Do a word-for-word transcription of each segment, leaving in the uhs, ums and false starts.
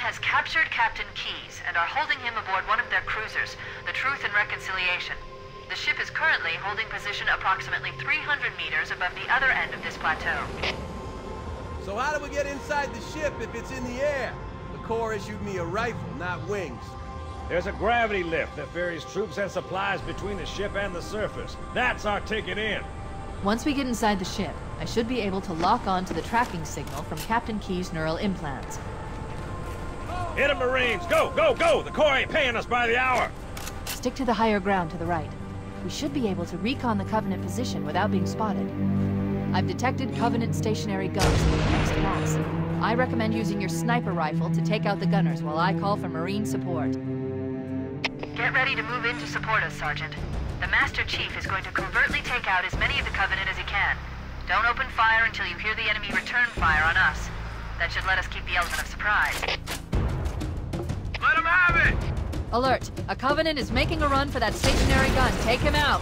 has captured Captain Keyes and are holding him aboard one of their cruisers, the Truth and Reconciliation. The ship is currently holding position approximately three hundred meters above the other end of this plateau. So how do we get inside the ship if it's in the air? The Corps issued me a rifle, not wings. There's a gravity lift that ferries troops and supplies between the ship and the surface. That's our ticket in. Once we get inside the ship, I should be able to lock on to the tracking signal from Captain Keyes' neural implants. Hit 'em, Marines! Go, go, go! The Corps ain't paying us by the hour! Stick to the higher ground to the right. We should be able to recon the Covenant position without being spotted. I've detected Covenant stationary guns in the next pass. I recommend using your sniper rifle to take out the gunners while I call for Marine support. Get ready to move in to support us, Sergeant. The Master Chief is going to covertly take out as many of the Covenant as he can. Don't open fire until you hear the enemy return fire on us. That should let us keep the element of surprise. Let him have it! Alert! A Covenant is making a run for that stationary gun. Take him out!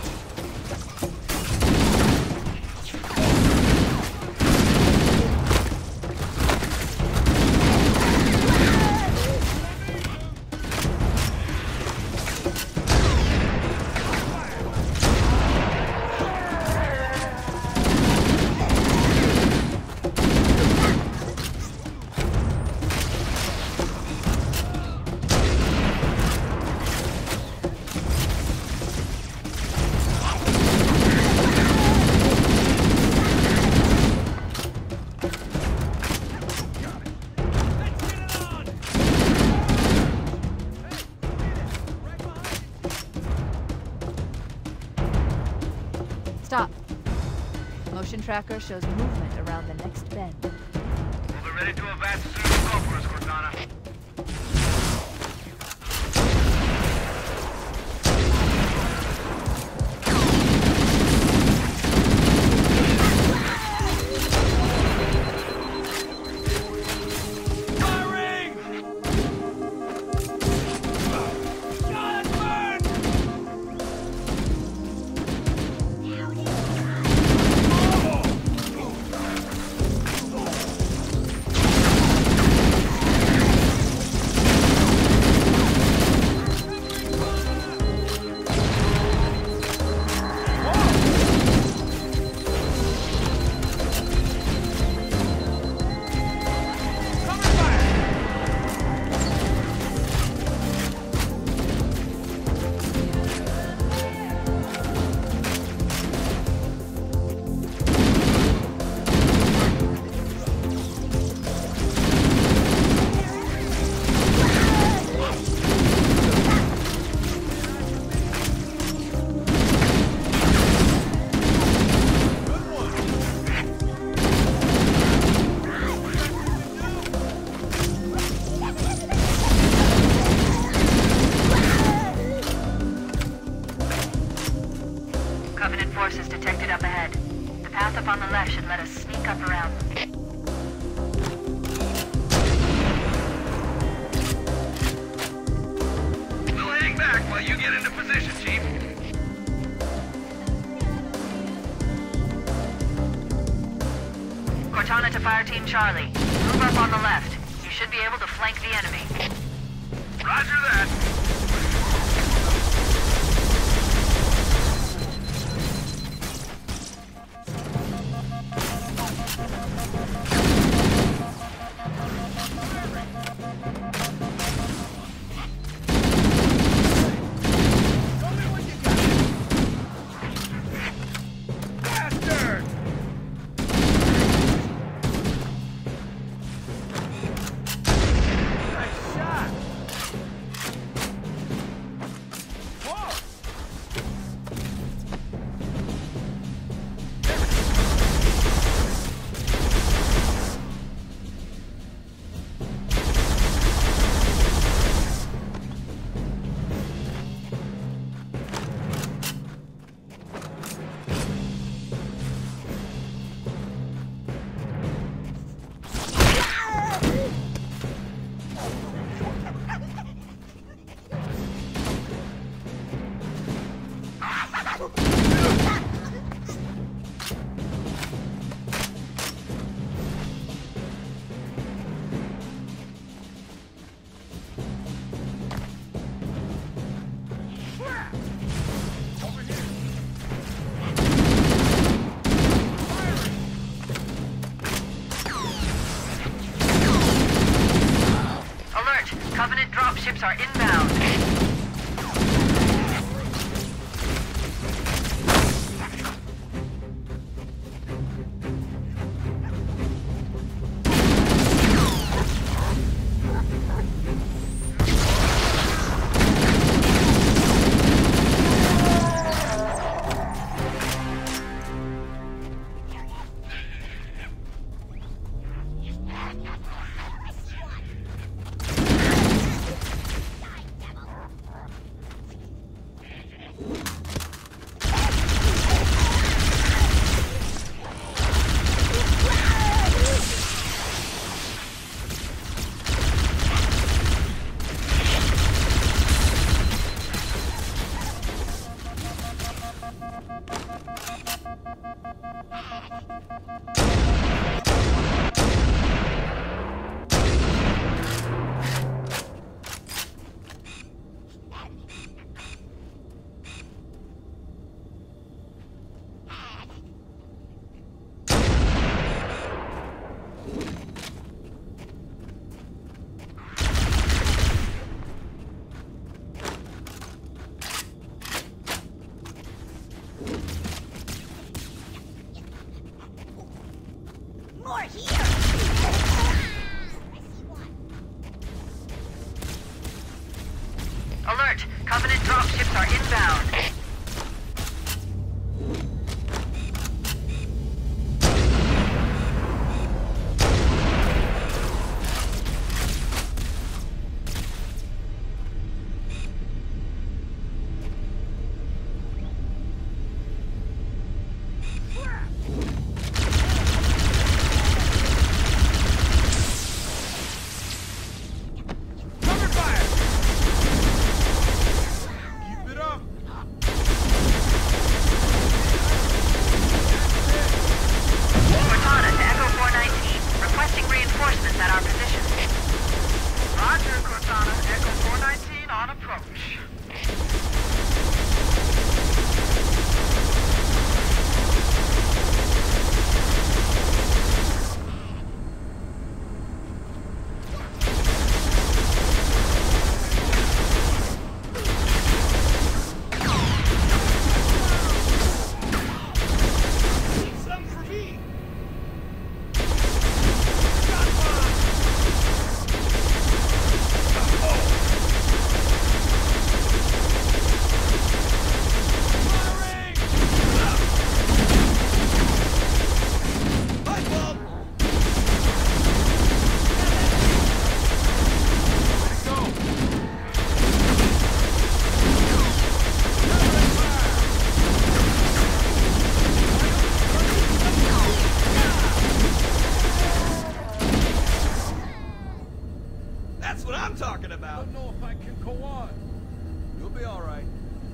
Stop. Motion tracker shows movement around the next bend. We're ready to advance as soon as you go for us, Cortana. Covenant forces detected up ahead. The path up on the left should let us sneak up around them. We'll hang back while you get into position, Chief. Cortana to Fire Team Charlie. Move up on the left. You should be able to flank the enemy. Roger that. are inbound. Alert! Covenant dropships are inbound. Don't know if I can go on. You'll be all right.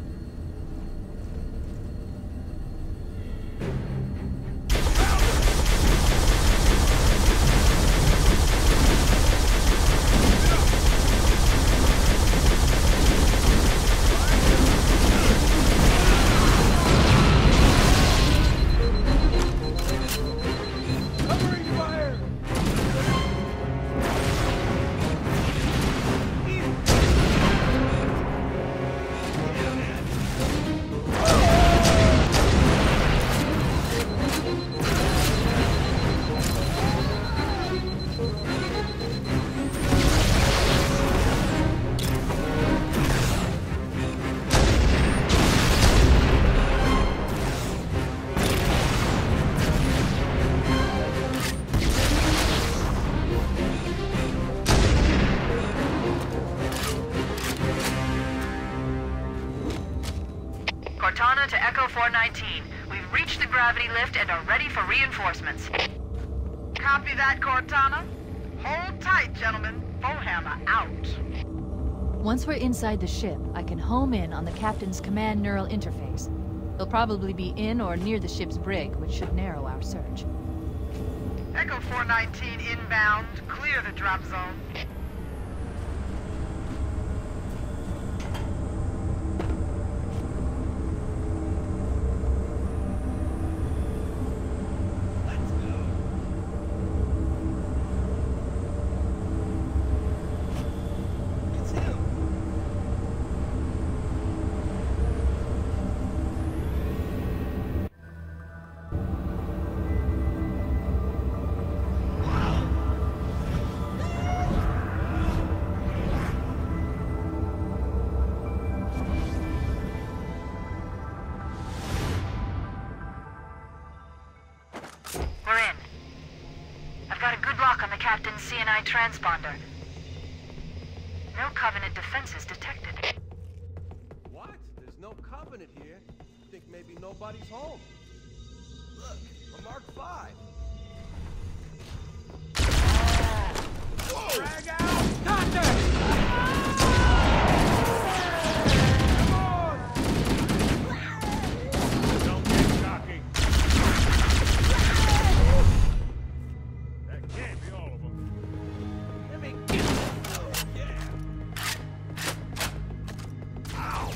Cortana to Echo four nineteen. We've reached the gravity lift and are ready for reinforcements. Copy that, Cortana. Hold tight, gentlemen. Bowhammer out. Once we're inside the ship, I can home in on the captain's command neural interface. He'll probably be in or near the ship's brig, which should narrow our search. Echo four nineteen inbound. Clear the drop zone. It's him. my transponder. No Covenant defenses detected. What? There's no Covenant here. Think maybe nobody's home. Look, a Mark five. Whoa! Drag out! Doctor! Don't get cocky. That can't be all of them. Let me get this. Yeah. Ow!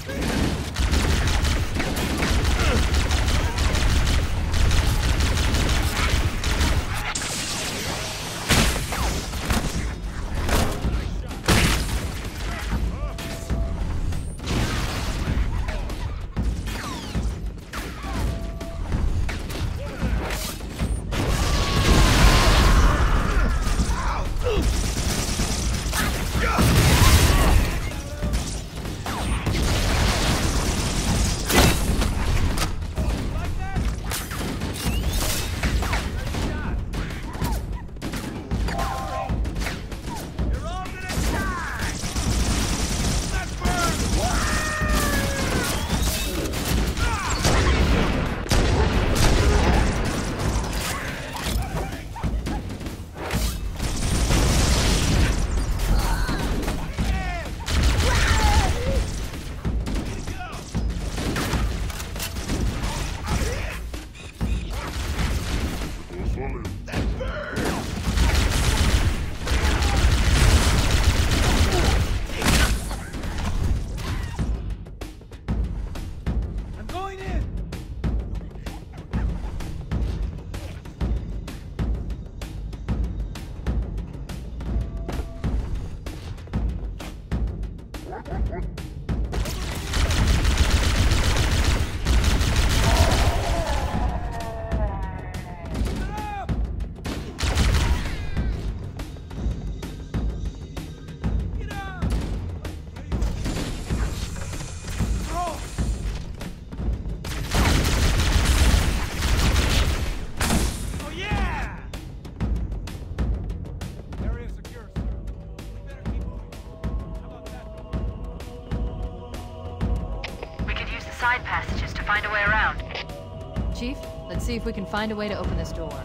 Side passages to find a way around. Chief, let's see if we can find a way to open this door.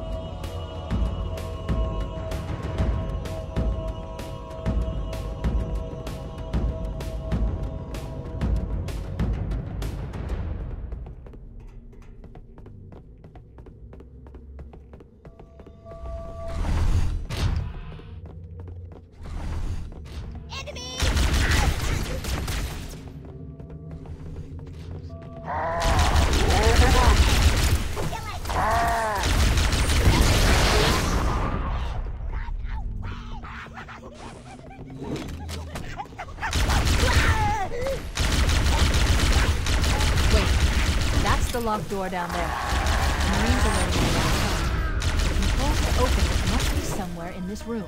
The locked door down there. The Marines are ready to go. The controls to open it must be somewhere in this room.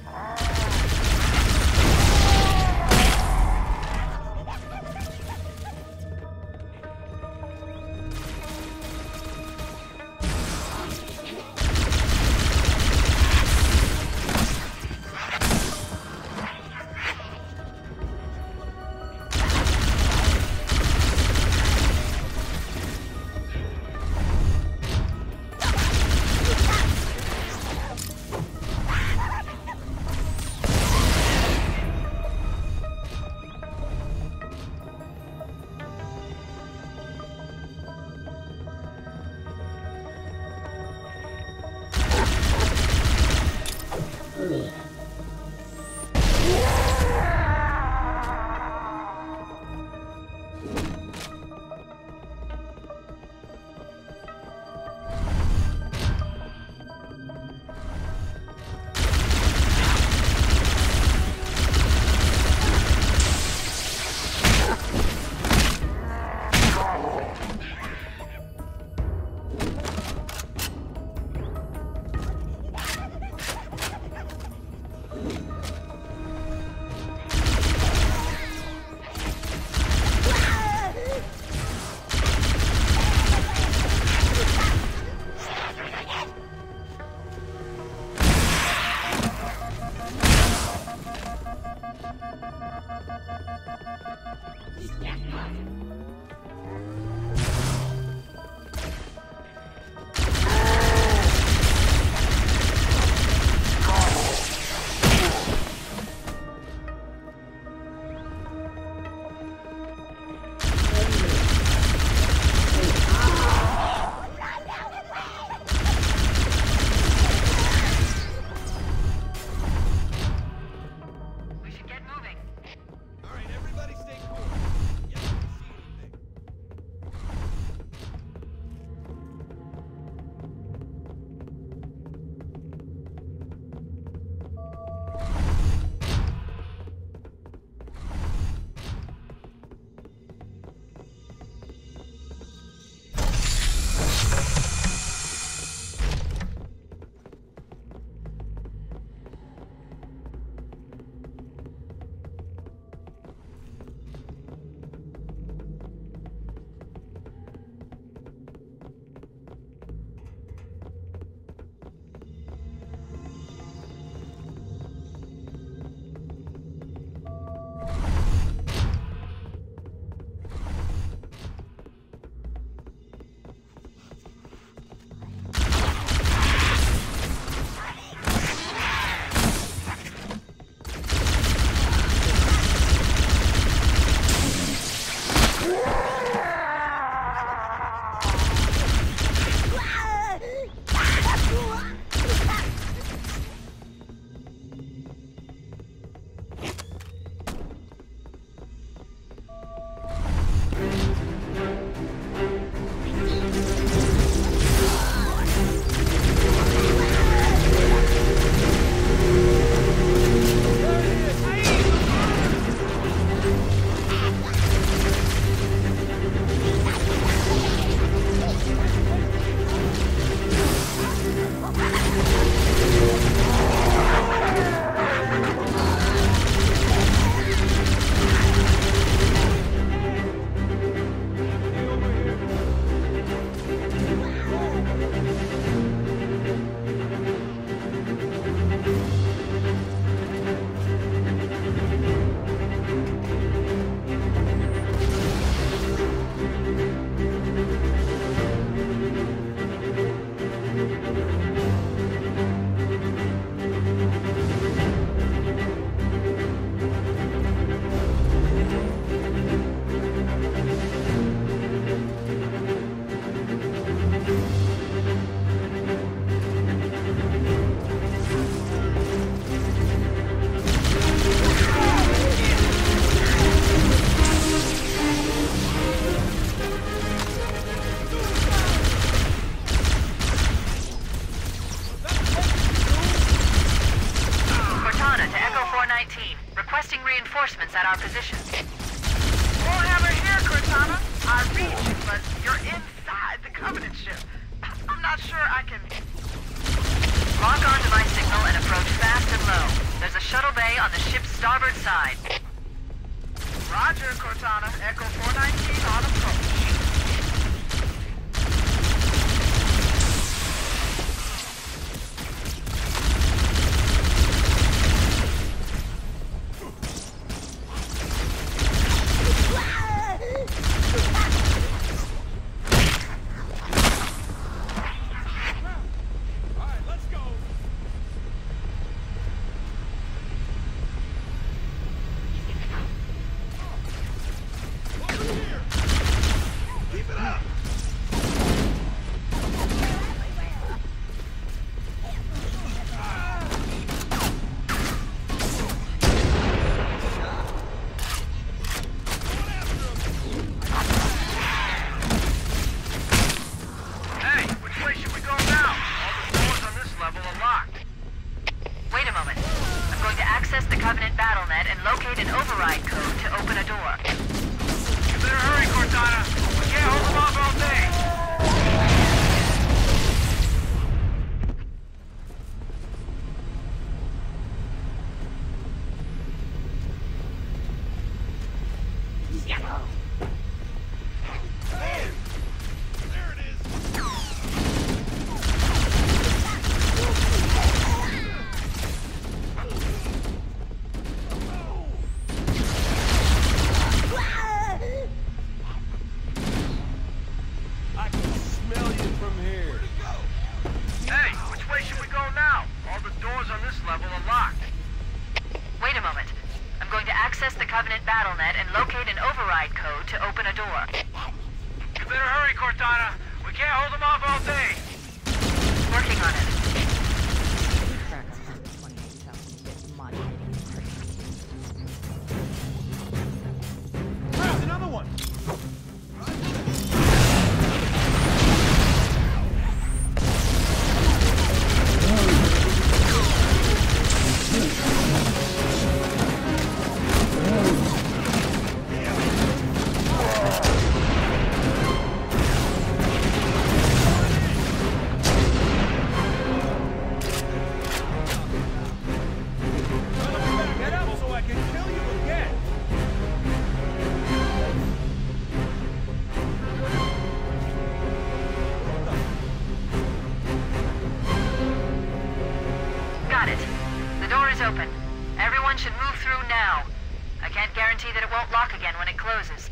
reinforcements at our position. Warhammer here, Cortana. I read you, but you're inside the Covenant ship. I'm not sure I can... Lock onto my signal and approach fast and low. There's a shuttle bay on the ship's starboard side. Roger, Cortana. Echo four nineteen on approach. access the Covenant BattleNet and locate an override code to open a door. You better hurry, Cortana. We can't hold them off all day. Working on it. There's another one! Get up so I can kill you again! Got it. The door is open. Everyone should move through now. I can't guarantee that it won't lock again when it closes.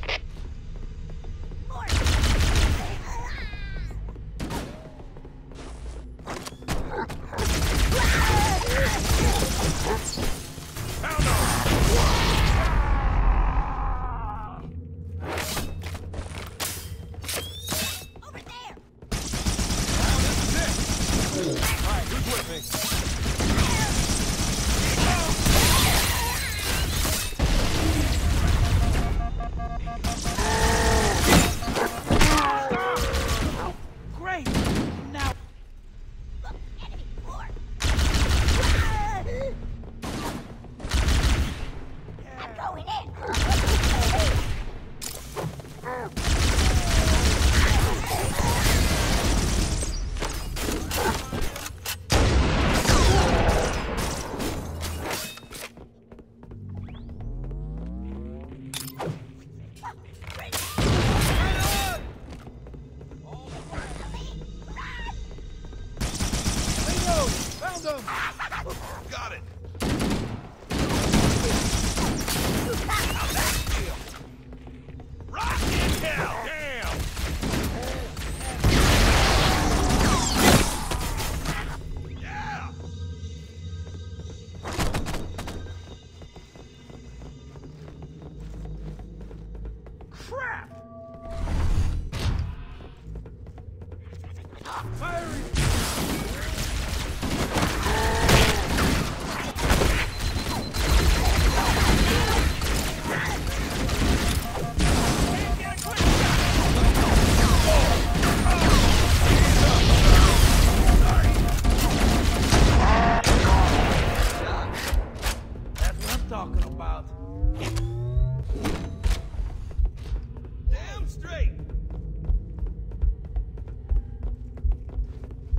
Alright, who's with me? Great! Now... Found him! Got it! How's that feel? Rock in hell! Damn! Yeah! Crap! Firing! Talking about. Damn straight.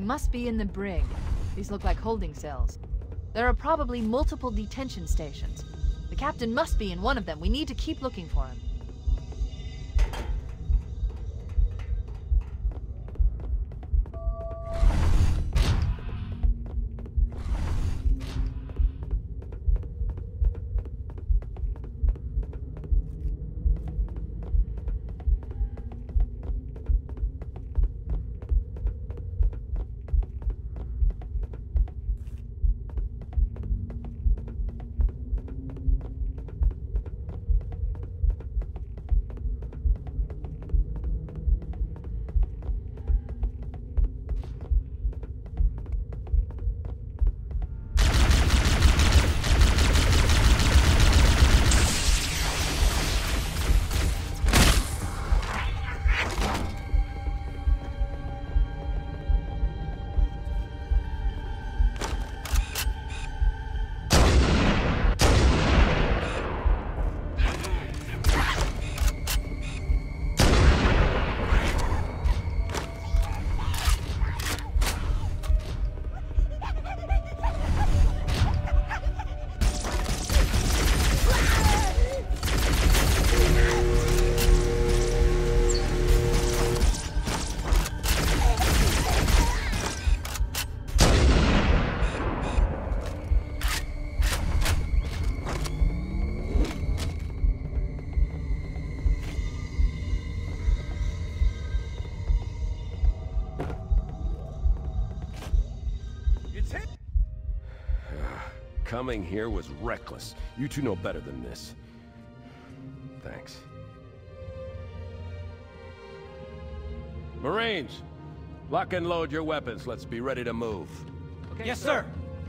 must be in the brig. These look like holding cells. There are probably multiple detention stations. The captain must be in one of them. We need to keep looking for him. Coming here was reckless. You two know better than this. Thanks. Marines, lock and load your weapons. Let's be ready to move. Okay, yes, sir.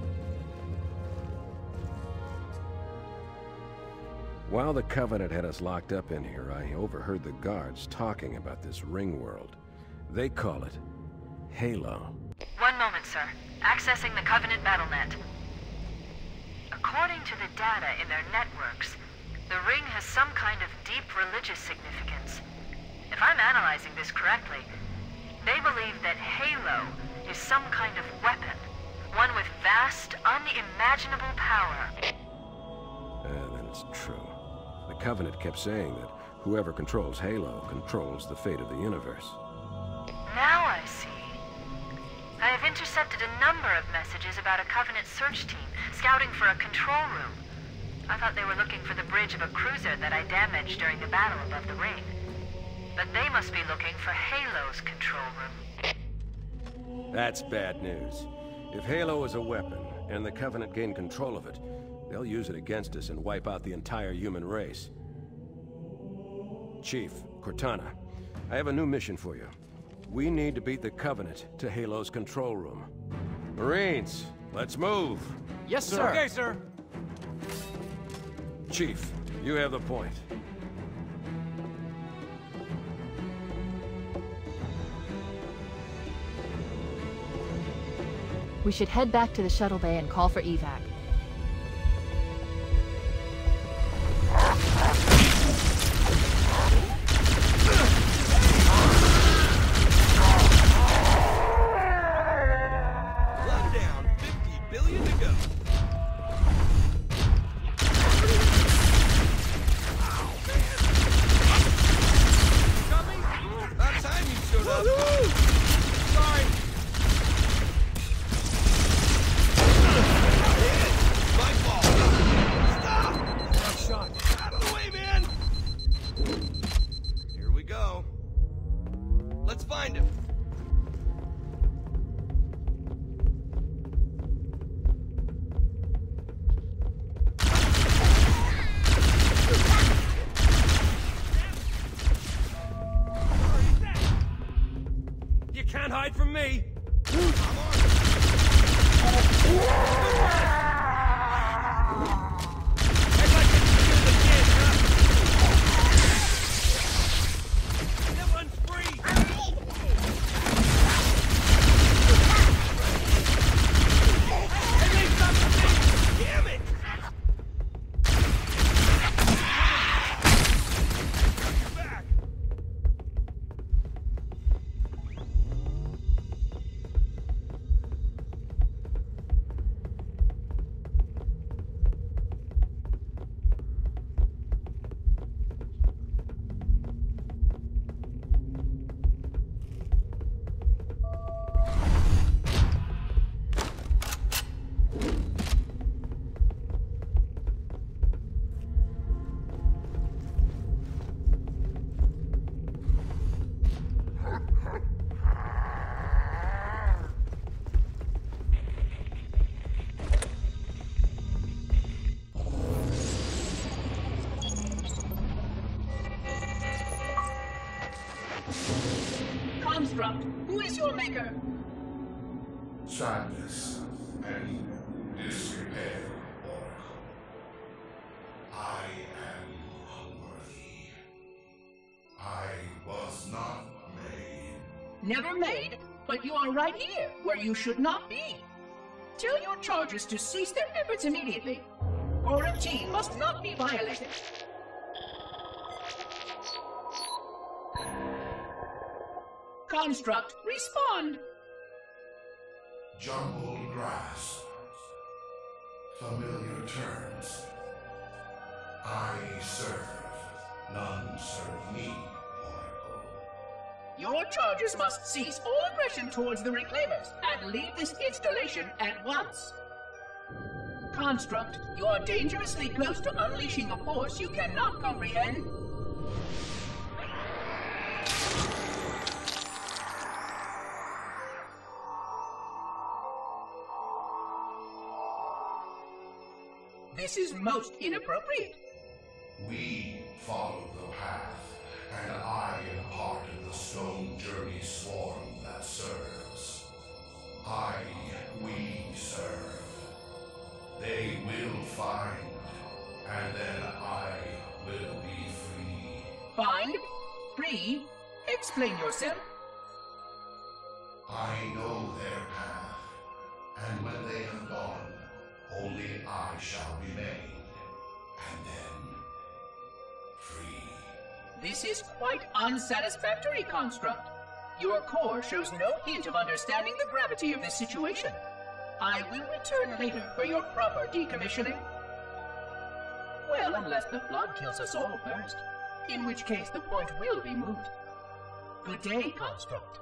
While the Covenant had us locked up in here, I overheard the guards talking about this ring world. They call it Halo. One moment, sir. Accessing the Covenant BattleNet. According to the data in their networks, the ring has some kind of deep religious significance. If I'm analyzing this correctly, they believe that Halo is some kind of weapon, one with vast, unimaginable power. Uh, then it's true. The Covenant kept saying that whoever controls Halo controls the fate of the universe. Now I see. I have intercepted a number of messages about a Covenant search team scouting for a control room. I thought they were looking for the bridge of a cruiser that I damaged during the battle above the ring. But they must be looking for Halo's control room. That's bad news. If Halo is a weapon, and the Covenant gain control of it, they'll use it against us and wipe out the entire human race. Chief, Cortana, I have a new mission for you. We need to beat the Covenant to Halo's control room. Marines, let's move! Yes, sir. Okay, sir. Chief, you have the point. We should head back to the shuttle bay and call for evac. hide from me! Construct, who is your maker? Sadness and disrepair, Oracle. I am unworthy. I was not made. Never made, but you are right here, where you should not be. Tell your charges to cease their efforts immediately. Our routine must not be violated. Construct, respond! Jumbled grass. Familiar terms. I serve. None serve me, Oracle. Your charges must cease all aggression towards the Reclaimers and leave this installation at once. Construct, you are dangerously close to unleashing a force you cannot comprehend. This is most inappropriate. We follow the path, and I am part of the stone journey swarm that serves. I, we serve. They will find, and then I will be free. Find? Free? Explain yourself. I know their path, and when they have gone, only I shall remain, and then free. This is quite unsatisfactory, Construct. Your core shows no hint of understanding the gravity of this situation. I will return later for your proper decommissioning. Well, unless the flood kills us all first, in which case the point will be moot. Good day, Construct.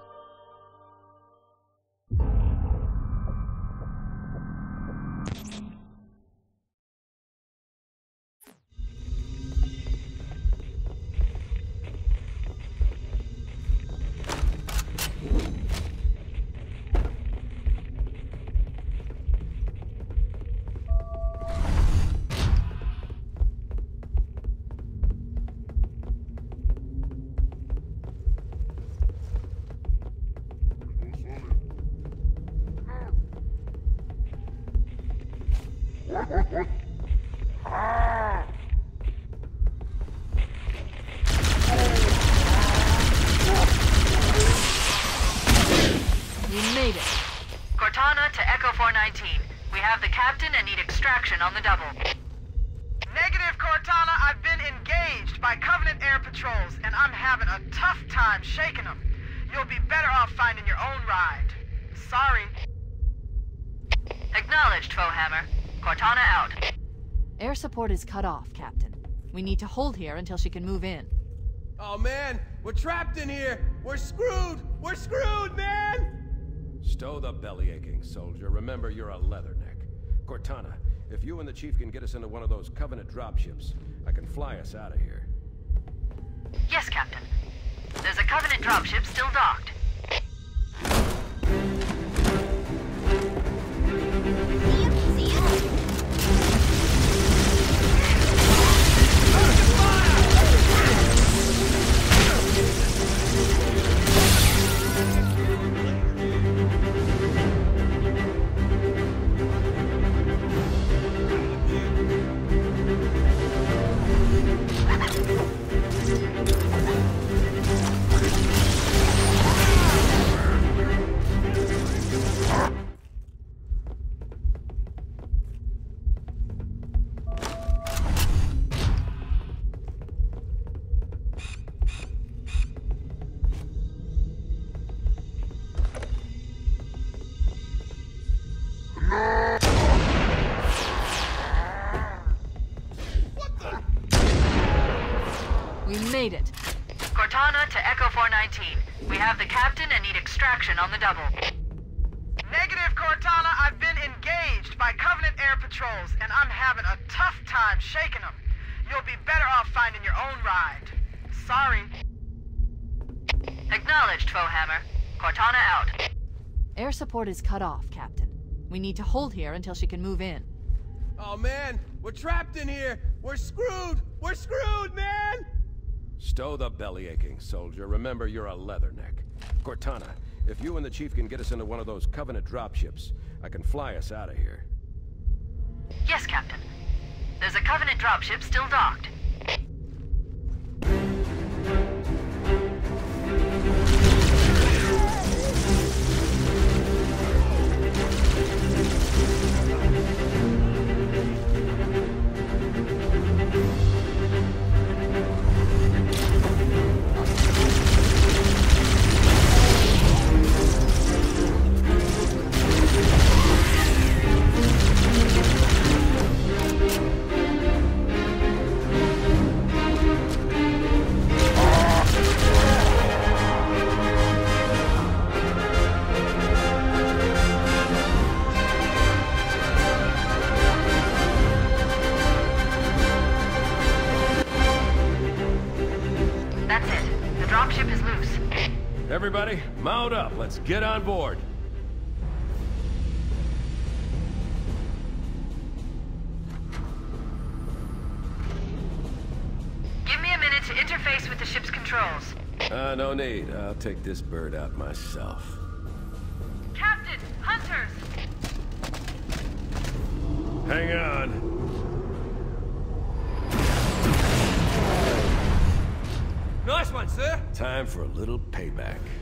On the double. Negative, Cortana. I've been engaged by Covenant air patrols, and I'm having a tough time shaking them. You'll be better off finding your own ride. Sorry. Acknowledged, Foehammer. Cortana out. Air support is cut off, Captain. We need to hold here until she can move in. Oh man, we're trapped in here! We're screwed! We're screwed, man! Stow the belly-aching, soldier. Remember, you're a leatherneck. Cortana, if you and the Chief can get us into one of those Covenant dropships, I can fly us out of here. Yes, Captain. There's a Covenant dropship still docked. Made it. Cortana to Echo four nineteen. We have the captain and need extraction on the double. Negative, Cortana. I've been engaged by Covenant air patrols, and I'm having a tough time shaking them. You'll be better off finding your own ride. Sorry. Acknowledged, Foehammer. Cortana out. Air support is cut off, Captain. We need to hold here until she can move in. Oh man, we're trapped in here! We're screwed! We're screwed, man! Stow the belly-aching, soldier. Remember, you're a leatherneck. Cortana, if you and the Chief can get us into one of those Covenant dropships, I can fly us out of here. Yes, Captain. There's a Covenant dropship still docked. Everybody, mount up. Let's get on board. Give me a minute to interface with the ship's controls. Uh, no need. I'll take this bird out myself. Captain! Hunters! Hang on. Nice one, sir. Time for a little payback.